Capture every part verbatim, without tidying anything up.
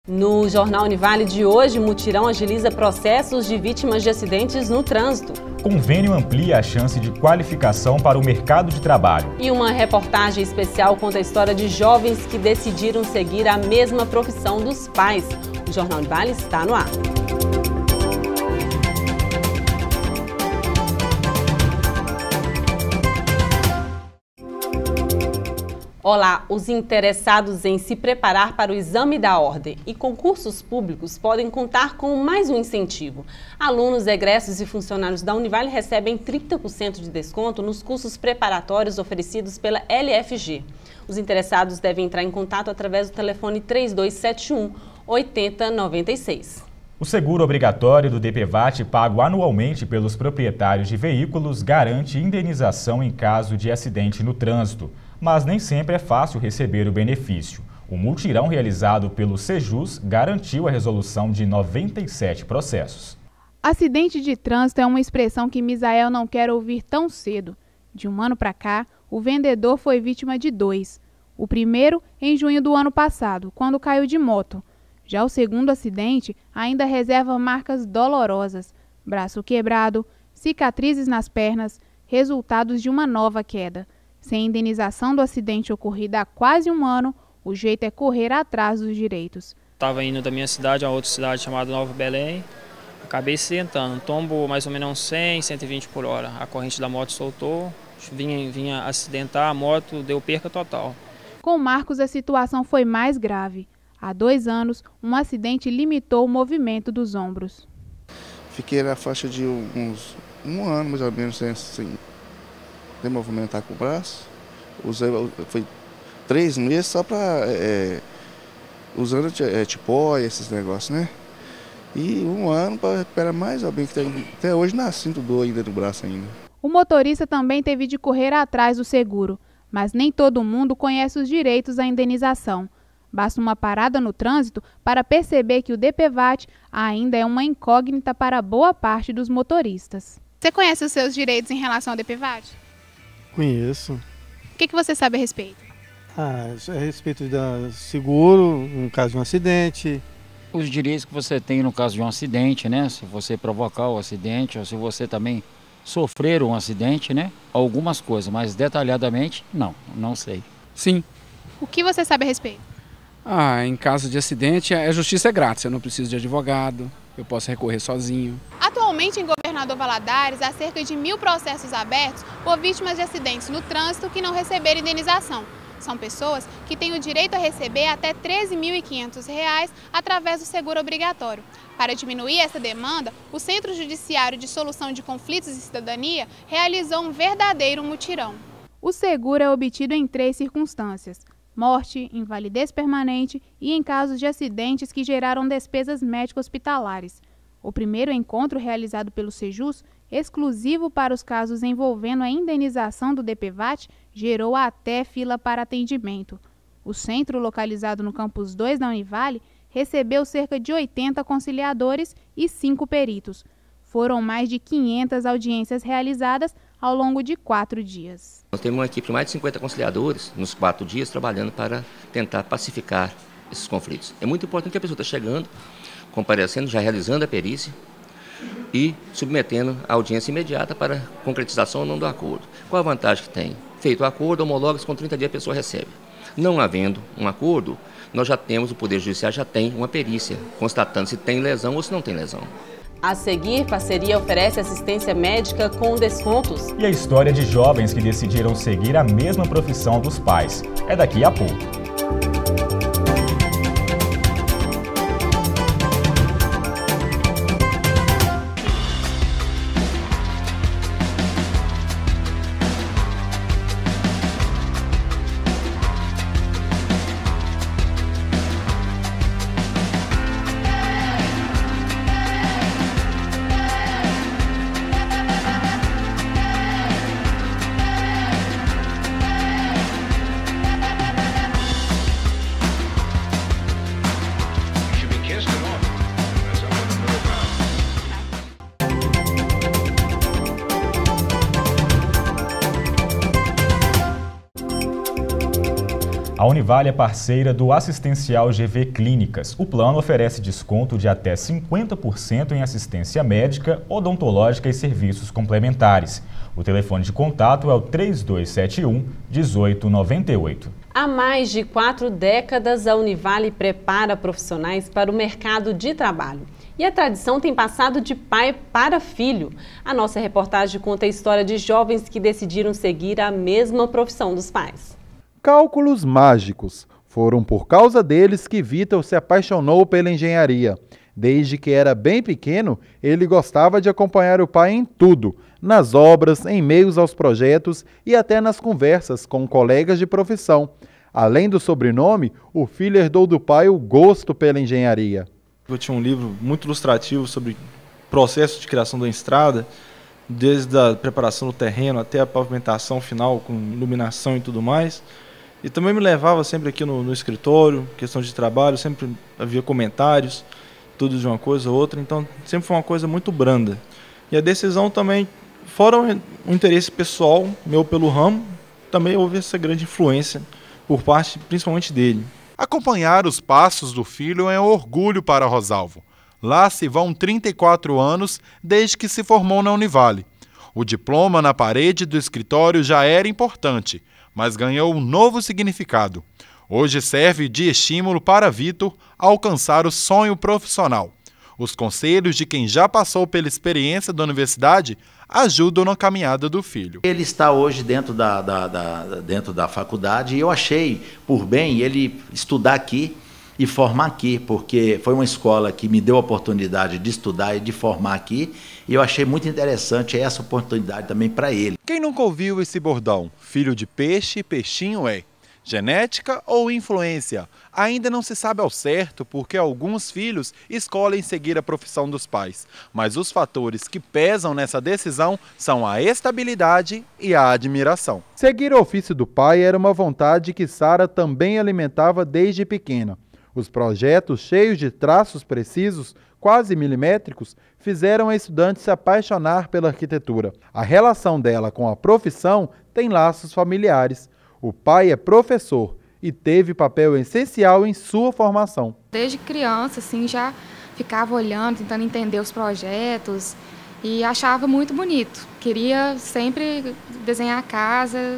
No Jornal Univale de hoje, mutirão agiliza processos de vítimas de acidentes no trânsito. Convênio amplia a chance de qualificação para o mercado de trabalho. E uma reportagem especial conta a história de jovens que decidiram seguir a mesma profissão dos pais. O Jornal Univale está no ar. Olá, os interessados em se preparar para o exame da ordem e concursos públicos podem contar com mais um incentivo. Alunos, egressos e funcionários da Univale recebem trinta por cento de desconto nos cursos preparatórios oferecidos pela L F G. Os interessados devem entrar em contato através do telefone três dois sete um, oito zero nove seis. O seguro obrigatório do D P V A T, pago anualmente pelos proprietários de veículos, garante indenização em caso de acidente no trânsito. Mas nem sempre é fácil receber o benefício. O mutirão realizado pelo Sejus garantiu a resolução de noventa e sete processos. Acidente de trânsito é uma expressão que Misael não quer ouvir tão cedo. De um ano para cá, o vendedor foi vítima de dois. O primeiro em junho do ano passado, quando caiu de moto. Já o segundo acidente ainda reserva marcas dolorosas, braço quebrado, cicatrizes nas pernas, resultados de uma nova queda. Sem indenização do acidente ocorrido há quase um ano, o jeito é correr atrás dos direitos. Estava indo da minha cidade a outra cidade chamada Nova Belém, acabei sentando, tombo mais ou menos cem, cento e vinte por hora. A corrente da moto soltou, vinha, vinha acidentar, a moto deu perca total. Com Marcos, a situação foi mais grave. Há dois anos, um acidente limitou o movimento dos ombros. Fiquei na faixa de uns um ano, mais ou menos, sem, sem, sem movimentar com o braço. Usei, foi três meses só para é, usando é, tipóia, esses negócios, né? E um ano para recuperar mais alguém que tem, até hoje nascendo dor ainda no braço ainda. O motorista também teve de correr atrás do seguro, mas nem todo mundo conhece os direitos à indenização. Basta uma parada no trânsito para perceber que o D P V A T ainda é uma incógnita para boa parte dos motoristas. Você conhece os seus direitos em relação ao D P V A T? Conheço. O que, que você sabe a respeito? Ah, isso é a respeito do seguro, no caso de um acidente. Os direitos que você tem no caso de um acidente, né? Se você provocar o acidente ou se você também sofrer um acidente, né? Algumas coisas, mas detalhadamente, não, não sei. Sim. O que você sabe a respeito? Ah, em caso de acidente, a justiça é grátis, eu não preciso de advogado, eu posso recorrer sozinho. Atualmente, em Governador Valadares, há cerca de mil processos abertos por vítimas de acidentes no trânsito que não receberam indenização. São pessoas que têm o direito a receber até treze mil e quinhentos reais através do seguro obrigatório. Para diminuir essa demanda, o Centro Judiciário de Solução de Conflitos e Cidadania realizou um verdadeiro mutirão. O seguro é obtido em três circunstâncias: morte, invalidez permanente e em casos de acidentes que geraram despesas médico-hospitalares. O primeiro encontro realizado pelo Sejus, exclusivo para os casos envolvendo a indenização do D P V A T, gerou até fila para atendimento. O centro, localizado no campus dois da Univale, recebeu cerca de oitenta conciliadores e cinco peritos. Foram mais de quinhentas audiências realizadas ao longo de quatro dias. Nós temos uma equipe de mais de cinquenta conciliadores nos quatro dias trabalhando para tentar pacificar esses conflitos. É muito importante que a pessoa está chegando, comparecendo, já realizando a perícia e submetendo a audiência imediata para concretização ou não do acordo. Qual a vantagem que tem? Feito o acordo, homologa-se, com trinta dias a pessoa recebe. Não havendo um acordo, nós já temos, o Poder Judiciário já tem uma perícia constatando se tem lesão ou se não tem lesão. A seguir, parceria oferece assistência médica com descontos. E a história de jovens que decidiram seguir a mesma profissão dos pais. É daqui a pouco. A Univale é parceira do Assistencial G V Clínicas. O plano oferece desconto de até cinquenta por cento em assistência médica, odontológica e serviços complementares. O telefone de contato é o três dois sete um, um oito nove oito. Há mais de quatro décadas, a Univale prepara profissionais para o mercado de trabalho. E a tradição tem passado de pai para filho. A nossa reportagem conta a história de jovens que decidiram seguir a mesma profissão dos pais. Cálculos mágicos. Foram por causa deles que Vitor se apaixonou pela engenharia. Desde que era bem pequeno, ele gostava de acompanhar o pai em tudo, nas obras, em meios aos projetos e até nas conversas com colegas de profissão. Além do sobrenome, o filho herdou do pai o gosto pela engenharia. Eu tinha um livro muito ilustrativo sobre o processo de criação da estrada, desde a preparação do terreno até a pavimentação final com iluminação e tudo mais. E também me levava sempre aqui no, no escritório, questão de trabalho, sempre havia comentários, tudo de uma coisa ou outra, então sempre foi uma coisa muito branda. E a decisão também, fora o interesse pessoal meu pelo ramo, também houve essa grande influência por parte principalmente dele. Acompanhar os passos do filho é um orgulho para Rosalvo. Lá se vão trinta e quatro anos desde que se formou na Univale. O diploma na parede do escritório já era importante, mas ganhou um novo significado. Hoje serve de estímulo para Vitor alcançar o sonho profissional. Os conselhos de quem já passou pela experiência da universidade ajudam na caminhada do filho. Ele está hoje dentro da, da, da, dentro da faculdade e eu achei por bem ele estudar aqui e formar aqui, porque foi uma escola que me deu a oportunidade de estudar e de formar aqui, e eu achei muito interessante essa oportunidade também para ele. Quem nunca ouviu esse bordão? Filho de peixe, peixinho é. Genética ou influência? Ainda não se sabe ao certo porque alguns filhos escolhem seguir a profissão dos pais. Mas os fatores que pesam nessa decisão são a estabilidade e a admiração. Seguir o ofício do pai era uma vontade que Sara também alimentava desde pequena. Os projetos cheios de traços precisos, quase milimétricos, fizeram a estudante se apaixonar pela arquitetura. A relação dela com a profissão tem laços familiares. O pai é professor e teve papel essencial em sua formação. Desde criança, assim, já ficava olhando, tentando entender os projetos e achava muito bonito. Queria sempre desenhar a casa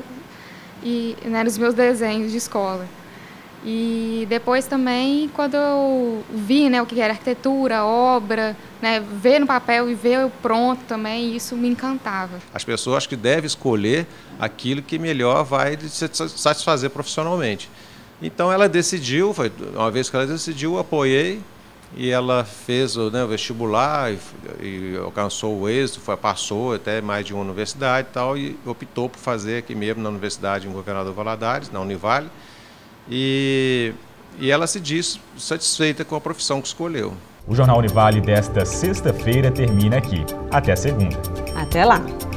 e, né, nos meus desenhos de escola. E depois também, quando eu vi, né, o que era arquitetura, obra, né, ver no papel e ver pronto também, isso me encantava. As pessoas acho que devem escolher aquilo que melhor vai se satisfazer profissionalmente. Então ela decidiu, foi, uma vez que ela decidiu, eu apoiei e ela fez, né, o vestibular e, e alcançou o êxito, foi, passou até mais de uma universidade e tal, e optou por fazer aqui mesmo na Universidade em Governador Valadares, na Univale. E, e ela se diz satisfeita com a profissão que escolheu. O Jornal Univale desta sexta-feira termina aqui. Até segunda. Até lá.